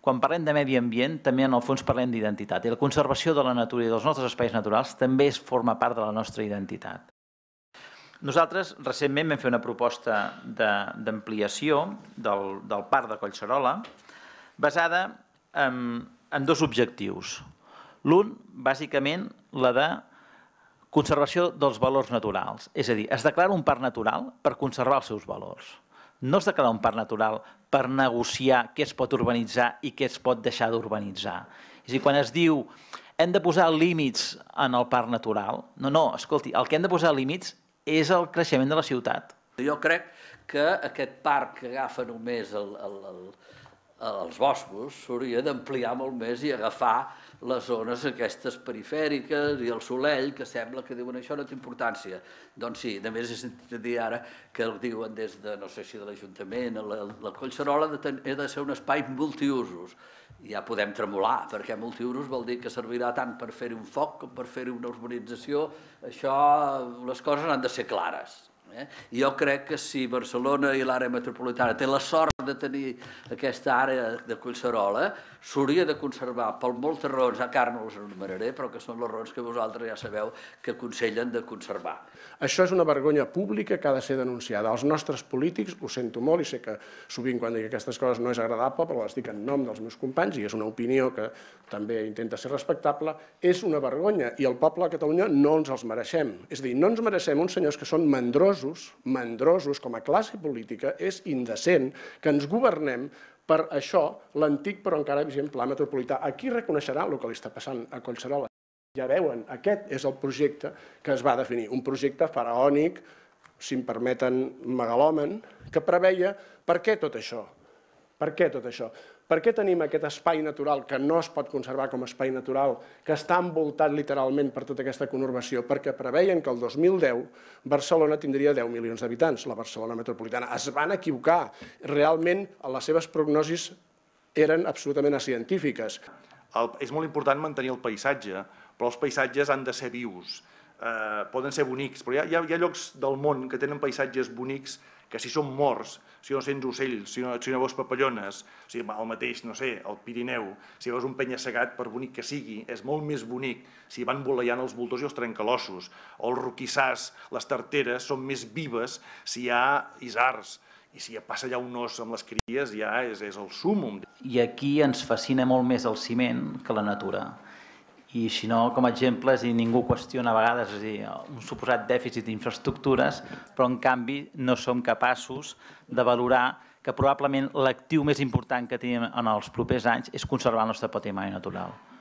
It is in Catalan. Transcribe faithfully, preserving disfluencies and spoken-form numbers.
quan parlem de medi ambient, també en el fons parlem d'identitat. I la conservació de la natura i dels nostres espais naturals també forma part de la nostra identitat. Nosaltres recentment vam fer una proposta d'ampliació del, del parc de Collserola basada en, en dos objectius. L'un, bàsicament, la de conservació dels valors naturals. És a dir, es declara un parc natural per conservar els seus valors. No es declara un parc natural per negociar què es pot urbanitzar i què es pot deixar d'urbanitzar. És a dir, quan es diu hem de posar límits en el parc natural, no, no, escolti, el que hem de posar límits és el creixement de la ciutat. Jo crec que aquest parc que agafa només el, el, el, els boscos s'hauria d'ampliar molt més i agafar les zones aquestes perifèriques i el Solell, que sembla que diuen això no té importància. Doncs sí, a més he sentit dir ara que el diuen des de, no sé si de l'Ajuntament, la, la Collserola ha de ser un espai multiusos. Ja podem tremolar, perquè multiusos vol dir que servirà tant per fer-hi un foc com per fer-hi una urbanització. Això, les coses han de ser clares. Eh? Jo crec que si Barcelona i l'àrea metropolitana té la sort de tenir aquesta àrea de Collserola, s'hauria de conservar per moltes raons, encara no les enumeraré, però que són les raons que vosaltres ja sabeu que aconsellen de conservar. Això és una vergonya pública que ha de ser denunciada. Els nostres polítics, ho sento molt i sé que sovint quan dic aquestes coses no és agradable, però les dic en nom dels meus companys i és una opinió que també intenta ser respectable, és una vergonya i el poble de Catalunya no ens els mereixem. És a dir, no ens mereixem uns senyors que són mandrosos, mandrosos com a classe política, és indecent que ens governem per això l'antic però encara vigent pla metropolità. Aquí reconeixerà el que li està passant a Collserola. Ja veuen, aquest és el projecte que es va definir, un projecte faraònic, si em permeten, megalòman, que preveia per què tot això? Per què tot això? Per què tenim aquest espai natural que no es pot conservar com a espai natural, que està envoltat literalment per tota aquesta conurbació? Perquè preveien que el dos mil deu Barcelona tindria deu milions d'habitants, la Barcelona metropolitana. Es van equivocar. Realment les seves prognosis eren absolutament científiques. És molt important mantenir el paisatge, però els paisatges han de ser vius. Poden ser bonics, però hi ha llocs del món que tenen paisatges bonics que si són morts, si no sents ocells, si no veus papallones, el mateix, no sé, el Pirineu, si veus un penya-segat, per bonic que sigui, és molt més bonic si van voleiant els voltors i els trencalossos, o els roquissars, les tarteres, són més vives si hi ha isards, i si passa allà un os amb les cries ja és el súmmum. I aquí ens fascina molt més el ciment que la natura. I si no, com a exemple, ningú qüestiona a vegades un suposat dèficit d'infraestructures, però en canvi no som capaços de valorar que probablement l'actiu més important que tenim en els propers anys és conservar el nostre patrimoni natural.